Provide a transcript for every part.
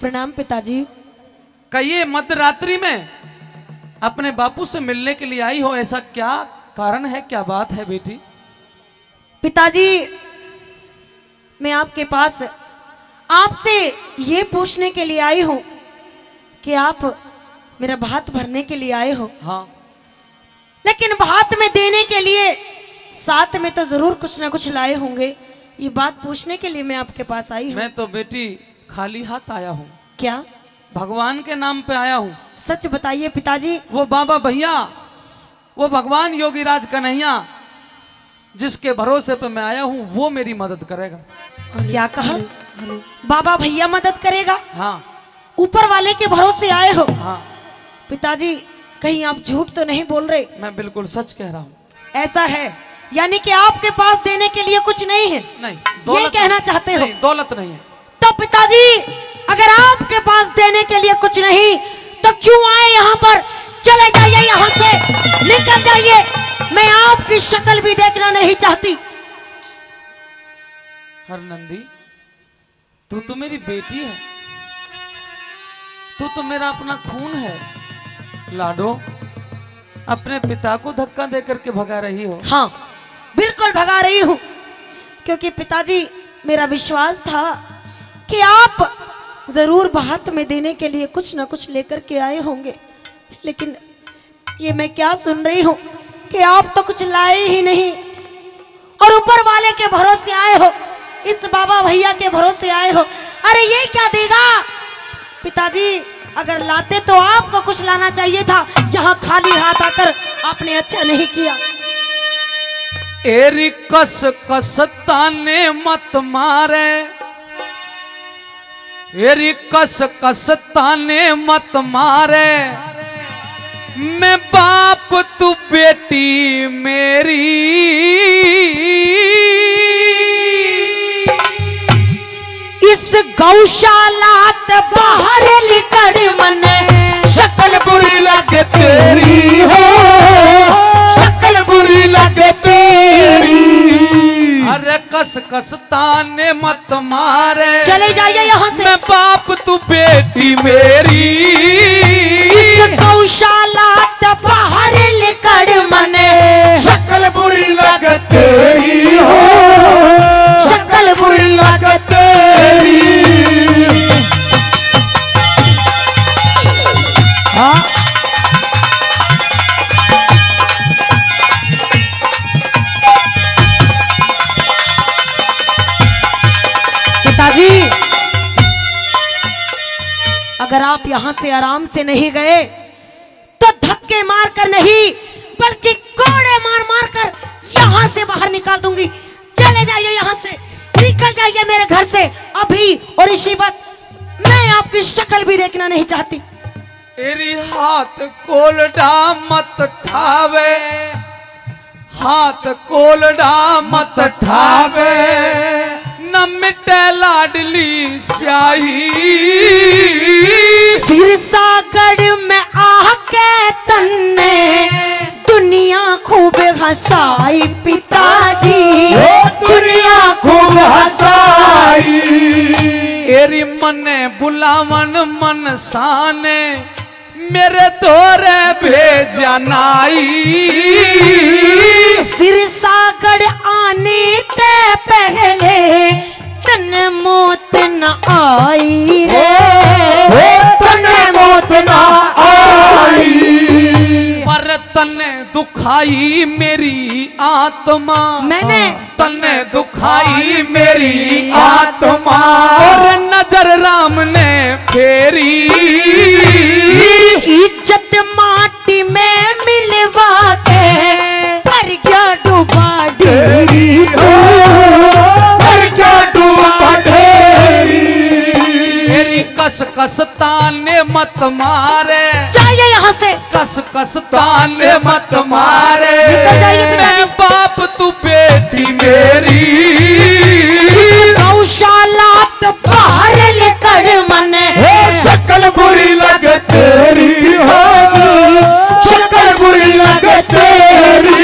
प्रणाम पिताजी। कहिए मध्यरात्रि में अपने बापू से मिलने के लिए आई हो, ऐसा क्या कारण है, क्या बात है बेटी? पिताजी मैं आपके पास आपसे ये पूछने के लिए आई हूँ कि आप मेरा भात भरने के लिए आए हो। हाँ, लेकिन भात में देने के लिए साथ में तो जरूर कुछ ना कुछ लाए होंगे। ये बात पूछने के लिए मैं आपके पास आई हूँ। मैं तो बेटी खाली हाथ आया हूँ। क्या? भगवान के नाम पे आया हूँ। सच बताइए पिताजी। वो बाबा भैया, वो भगवान योगीराज कन्हैया जिसके भरोसे पे मैं आया हूँ, वो मेरी मदद करेगा। क्या कहा? बाबा भैया मदद करेगा? हाँ। ऊपर वाले के भरोसे आए हो? हाँ। पिताजी कहीं आप झूठ तो नहीं बोल रहे? मैं बिल्कुल सच कह रहा हूँ। ऐसा है यानी कि आपके पास देने के लिए कुछ नहीं है? नहीं, ये कहना चाहते हो? नहीं, दौलत नहीं है। तो पिताजी अगर आपके पास देने के लिए कुछ नहीं तो क्यों आए यहाँ पर? चले जाइए यहाँ से, निकल जाइए, मैं आपकी शक्ल भी देखना नहीं चाहती। हरनंदी, तू तो मेरी बेटी है, तू तो मेरा अपना खून है। लाडो, अपने पिता को धक्का दे करके भगा रही हो? हाँ बिल्कुल भगा रही हूँ, क्योंकि पिताजी मेरा विश्वास था कि आप जरूर भात में देने के लिए कुछ ना कुछ लेकर के आए होंगे, लेकिन ये मैं क्या सुन रही हूँ कि आप तो कुछ लाए ही नहीं और ऊपर वाले के भरोसे आए हो, इस बाबा भैया के भरोसे आए हो। अरे ये क्या देगा? पिताजी अगर लाते तो आपको कुछ लाना चाहिए था, यहाँ खाली हाथ आकर आपने अच्छा नहीं किया। एरी कस कस ताने मत मारे, एरी कस कस ताने मत मारे, मैं बाप तू बेटी मेरी। इस गौशाला बाहर निकल मन, शक्ल बुरी लगे तेरी हो, शक्ल बुरी लगे तेरी। अरे कस कस ताने मत मारे, चले जाइए यहाँ से, मैं बाप तू बेटी मेरी। इस गौशाला बाहर निकल मन, शक्ल बुरी लगे तेरी हो, शक्ल बुरी लगे तेरी। हाँ पिताजी अगर आप यहाँ से आराम से नहीं गए तो धक्के मार कर नहीं बल्कि कोड़े मार मार कर यहाँ से बाहर निकाल दूंगी। चले जाइए यहाँ से, निकल जाइए मेरे घर से अभी और इसी वक्त। मैं आपकी शक्ल भी देखना नहीं चाहती। एरी हाथ कोलडा मत ठावे, हाथ कोलडा मत ठावे, न मिटे लाडली स्याही। सिरसागढ़ में आके तन्ने दुनिया खूब हंसाई पिताजी, दुनिया खूब हंसाई। एरी मने बुलावन मन साने, मेरे दोरे भेजा नाई। सिरसागढ़ आने ते पहले तन मौत न आई रे, तन मौत न आई। पर तने दुखाई मेरी आत्मा, मैंने तने दुखाई मेरी आत्मा। और नजर राम ने फेरी, इज्जत माटी में मिलवा के कर गया डूबा तेरी हो, कर क्या डूबा तेरी। मेरी कस कस ताने मत मारे, जाइए यहाँ से, कस कस ताने मत मारे, निकल जाइए मैं बाप तू बेटी मेरी। गौशाला तो बाहर निकल मन, शक्ल बुरी लगे तेरी हो, शक्ल बुरी लगे तेरी।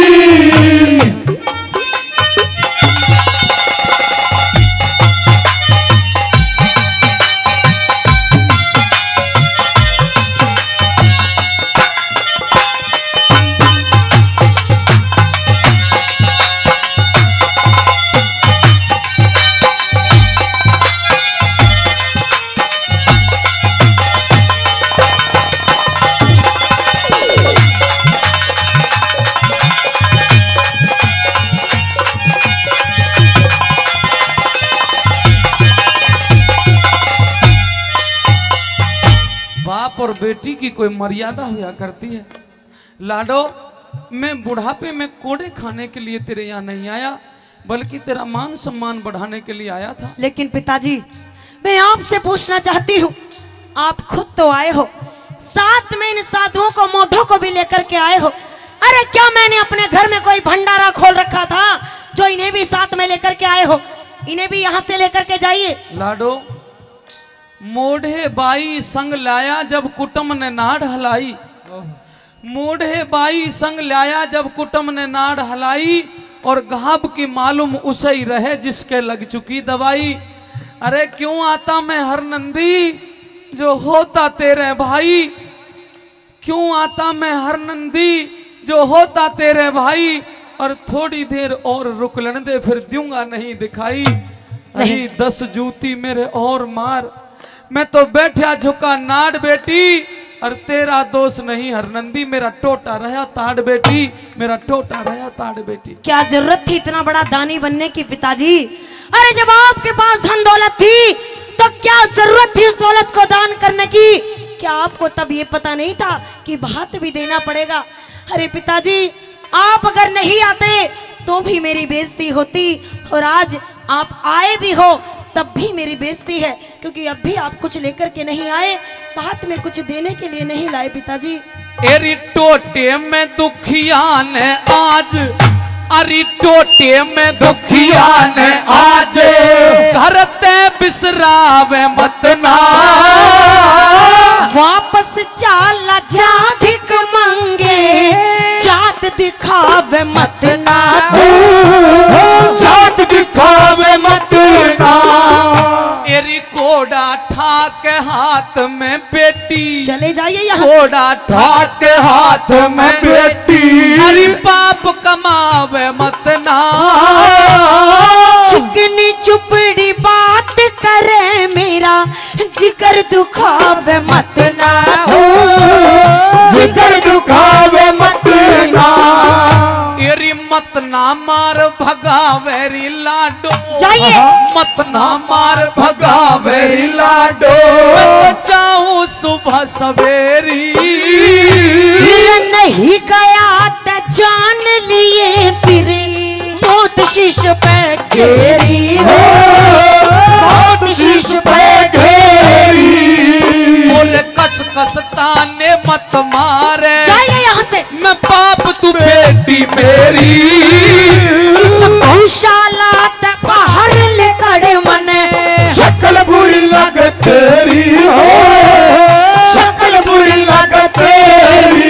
बाप और बेटी की कोई मर्यादा हुआ करती है। लाडो, मैं बुढ़ापे में कोड़े खाने के लिए तेरे यहाँ नहीं आया, बल्कि तेरा मान सम्मान बढ़ाने के लिए आया था। लेकिन पिताजी, मैं आपसे पूछना चाहती हूँ, आप खुद तो आए हो, साथ में इन साधुओं को मोढ़ों को भी लेकर के आए हो। अरे क्या मैंने अपने घर में कोई भंडारा खोल रखा था जो इन्हें भी साथ में लेकर के आए हो? इन्हें भी यहाँ से लेकर के जाइए। लाडो, मोढ़े बाई संग लाया जब कुटुम ने नाड़ हलाई, मोढ़े बाई संग लाया जब कुटुम ने नाड़ हलाई, और घाव की मालूम उसे ही रहे जिसके लग चुकी दवाई। अरे क्यों आता मैं हर नंदी जो होता तेरे भाई, क्यों आता मैं हर नंदी जो होता तेरे भाई, और थोड़ी देर और रुक लेने दे फिर दूंगा नहीं दिखाई। नहीं 10 जूती मेरे और मार, मैं तो बैठा झुका नाड़ बेटी, और तेरा दोष नहीं हरनंदी, मेरा टोटा रहा ताड़ बेटी, मेरा टोटा रहा ताड़ बेटी। क्या जरूरत थी इतना बड़ा दानी बनने की पिताजी? अरे जब आपके पास धन दौलत थी तो क्या जरूरत थी उस दौलत को दान करने की? क्या आपको तब ये पता नहीं था कि भात भी देना पड़ेगा? अरे पिताजी, आप अगर नहीं आते तो भी मेरी बेइज्जती होती, और आज आप आए भी हो तब भी मेरी बेइज्जती है, क्योंकि अब भी आप कुछ लेकर के नहीं आए, बात में कुछ देने के लिए नहीं लाए पिताजी। एरी टोटे में दुखिया ने आज, अरे टोटे में दुखिया ने आज, घर ते बिसरावे मत ना, वापस चाला जा भिख मांगे, जात दिखावे मत ना, जात दिखावे मत ना। एरी कोड़ा ठाक हाथ में बेटी, चले जाइए यहाँ। कोड़ा ठाक हाथ में बेटी, अरे पाप कमावे मत ना, चिकनी चुपड़ी बात करे मेरा जिगर दुखावे मत ना, जिगर दुखावे मत ना। एरी मत ना मार भगावेरी लाडो, जाइए। मत ना मार भगावेरी लाडो, मैं तो चाहूं सुबह सवेरी, नहीं गया तो जान लिए फिर मौत शीश पे घेरी हो, मौत शीश पे घेरी। बोले कस कस ताने मत मारे, जाइए यहाँ से। मैं पाप तू बेटी मेरी, गौशाला ते बाहर लेकर मने, शक्ल बुरी लग तेरी हो, शक्ल बुरी लग तेरी।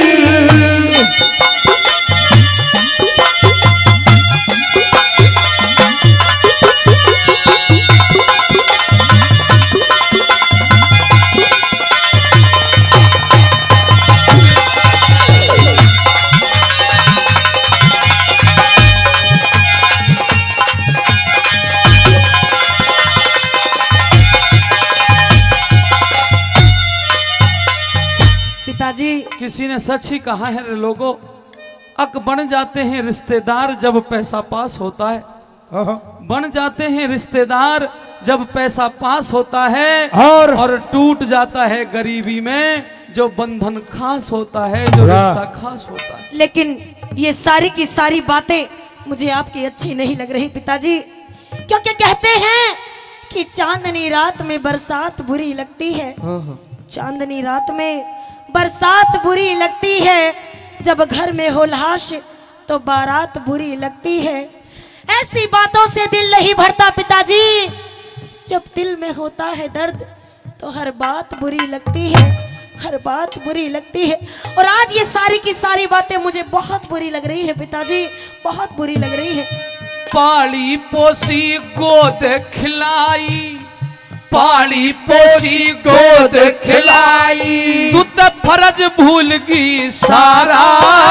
पिताजी, किसी ने सच ही कहा है रे लोगों, अक बन जाते हैं रिश्तेदार जब पैसा पास होता है, बन जाते हैं रिश्तेदार जब पैसा पास होता है, और टूट जाता है गरीबी में जो बंधन खास होता है, जो रिश्ता खास होता है। लेकिन ये सारी की सारी बातें मुझे आपकी अच्छी नहीं लग रही पिताजी, क्योंकि कहते हैं कि चांदनी रात में बरसात बुरी लगती है, चांदनी रात में बरसात बुरी लगती है, जब घर में हो लाश तो बारात बुरी लगती है। ऐसी बातों से दिल नहीं भरता पिताजी, जब दिल में होता है दर्द तो हर बात बुरी लगती है, हर बात बुरी लगती है। और आज ये सारी की सारी बातें मुझे बहुत बुरी लग रही है पिताजी, बहुत बुरी लग रही है। पाली पोसी गोद खिलाई, पाली पोसी गोद खिलाई, तू तो फर्ज भूल गई सारा,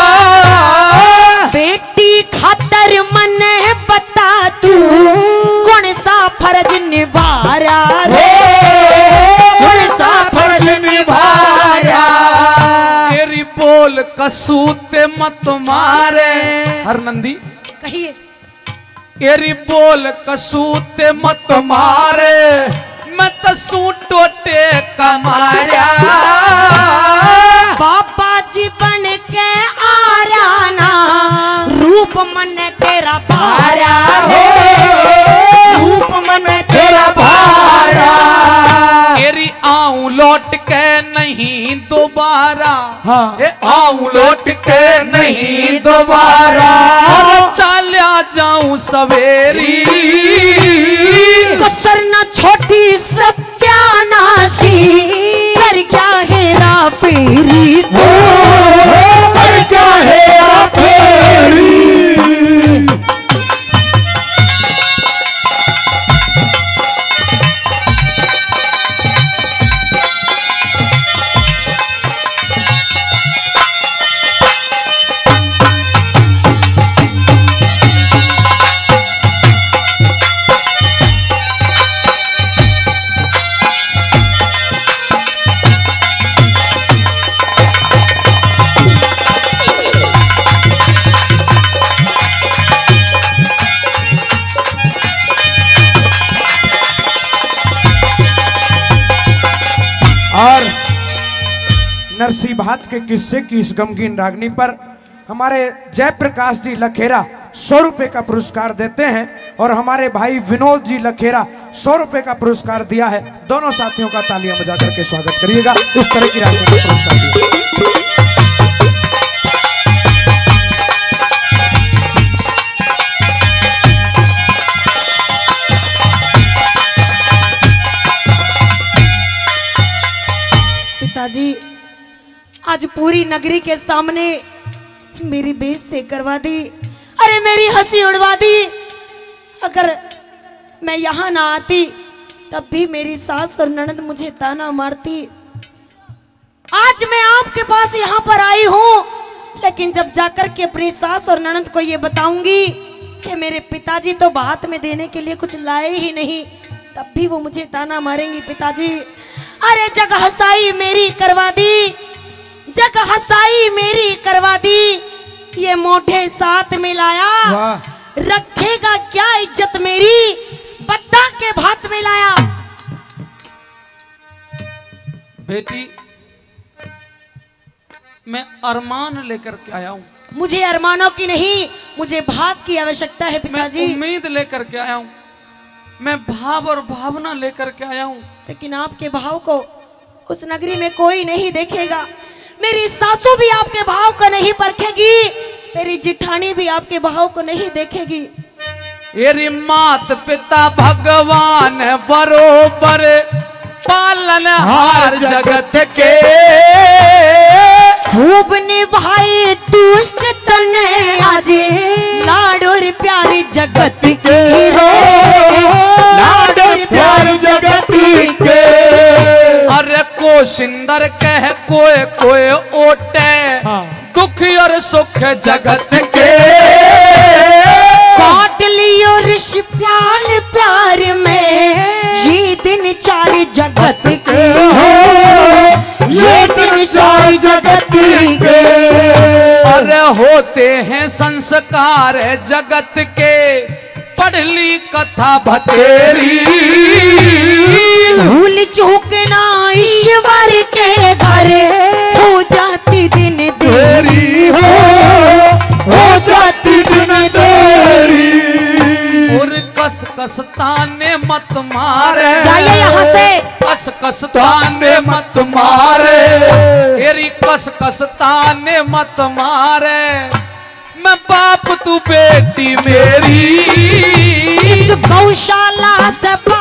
बेटी खातर मन बता तू कौन सा फर्ज निभा रहा रे, कौन सा फर्ज निभा रहा। तेरी बोल कसूते मत मारे, हर नंदी कहिए। एरी बोल कसूते मत मारे, मैं तसू टोटे कमाया, आऊं लौट के नहीं दोबारा, हाँ। ये आऊं लौट के नहीं दोबारा, और चला जाऊं सवेरी, कसर न छोटी सत्यानाशी, कर क्या हेरा फेरी तो, कर क्या हेरा फेरी। और नरसिंह भात के किस्से की इस गमगीन रागनी पर हमारे जयप्रकाश जी लखेरा 100 रुपए का पुरस्कार देते हैं, और हमारे भाई विनोद जी लखेरा 100 रुपए का पुरस्कार दिया है। दोनों साथियों का तालियां बजा करके स्वागत करिएगा। इस तरह की रागनी का पुरस्कार दिया। पिताजी आज पूरी नगरी के सामने मेरी बेइज्जती करवा दी, अरे मेरी हंसी उड़वा दी। अगर मैं यहाँ ना आती तब भी मेरी सास और ननद मुझे ताना मारती। आज मैं आपके पास यहाँ पर आई हूँ, लेकिन जब जाकर के अपनी सास और ननद को ये बताऊंगी कि मेरे पिताजी तो बात में देने के लिए कुछ लाए ही नहीं, तब भी वो मुझे ताना मारेंगी। पिताजी अरे जग हसाई मेरी करवा दी, जग हसाई मेरी करवा दी, ये मोढ़े साथ मिलाया, रखेगा क्या इज्जत मेरी, बद्दा के भात में लाया। बेटी मैं अरमान लेकर के आया हूँ। मुझे अरमानों की नहीं, मुझे भात की आवश्यकता है मैं पिताजी। उम्मीद लेकर के आया हूँ, मैं भाव और भावना लेकर के आया हूँ। लेकिन आपके भाव को उस नगरी में कोई नहीं देखेगा। मेरी सासू भी आपके भाव को नहीं परखेगी, मेरी जिठानी भी आपके भाव को नहीं देखेगी। एरी मात पिता भगवान बरोबर पालन हार जगत के, खूब निभाई दुष्ट तने आजे, लाडोर प्यारी जगत की हो, लाडोर प्यारी जगत के। अरे को सिंदर कह कोय कोय ओटे, दुख और सुख जगत के, काट लियो ऋष प्याल प्यार में, ये दिन चार जगत के हो, ये दिन चार जगत के। अरे होते हैं संस्कार जगत के, पढ़ ली कथा भतेरी, भूल चूकना ईश्वर के घर, हो जाती दिन देरी हो जाती दिन देरी। और कस कस ताने मत मारे, जाइए यहाँ से। कस कस ताने मत मारे, तेरी कस कस ताने मत मारे, मैं बाप तू बेटी मेरी, इस गौशाला से